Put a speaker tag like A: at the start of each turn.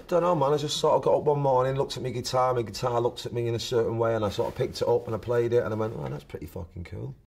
A: Don't know, man. I just sort of got up one morning, looked at my guitar looked at me in a certain way, and I sort of picked it up and I played it, and I went, oh, that's pretty fucking cool.